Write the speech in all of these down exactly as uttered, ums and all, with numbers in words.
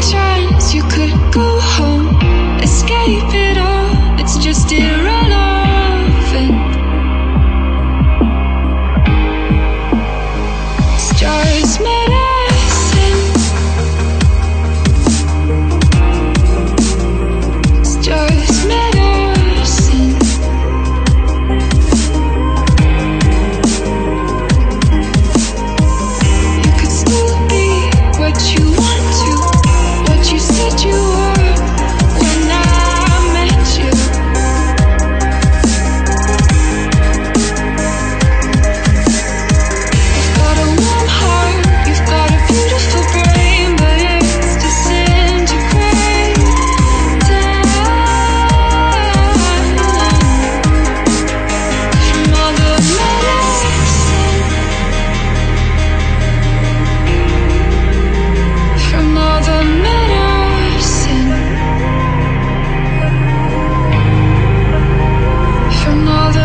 chance you could go home, escape it all, it's just irrelevant. It's just medicine. It's just medicine. You could still be what you want to, what you said you were when I met you. You've got a warm heart, you've got a beautiful brain, but it's disintegrating. From all the medicine, from all the medicine, from all the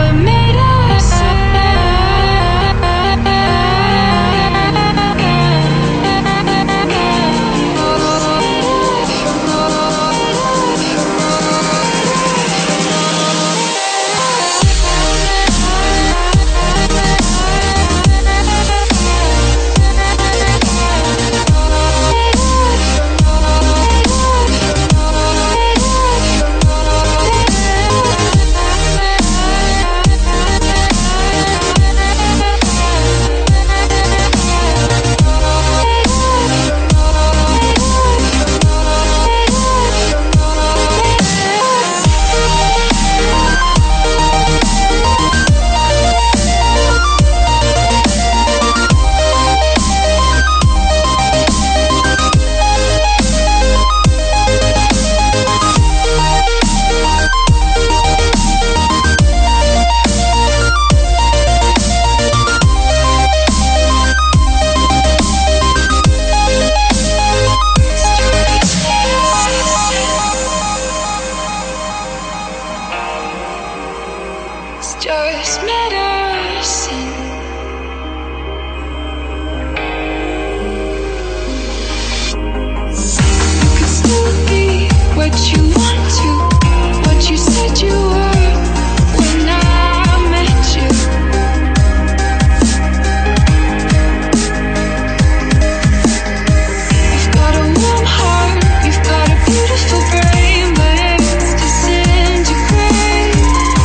It's just medicine. You could still be what you want to, what you said you were when I met you. You've got a warm heart, you've got a beautiful brain, but it's disintegrating.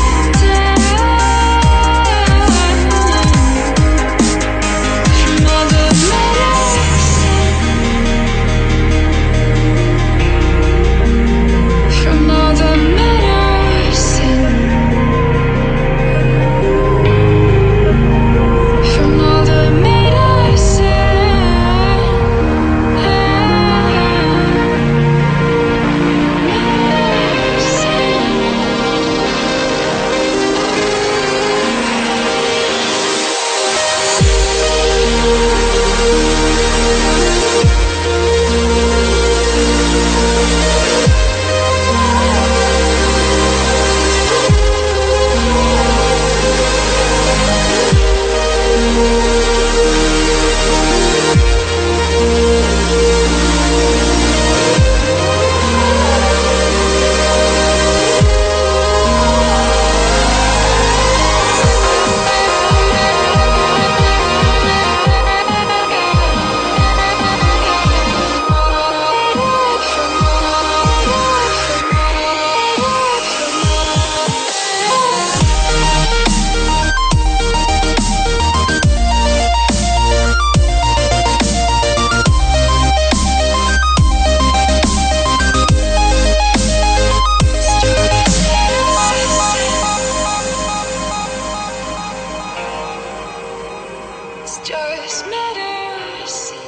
From all the medicine, from all the medicine, from all the It's just medicine.